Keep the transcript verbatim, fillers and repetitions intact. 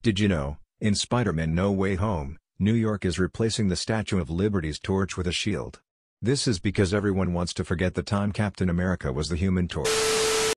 Did you know, in Spider-Man No Way Home, New York is replacing the Statue of Liberty's torch with a shield? This is because everyone wants to forget the time Captain America was the Human Torch.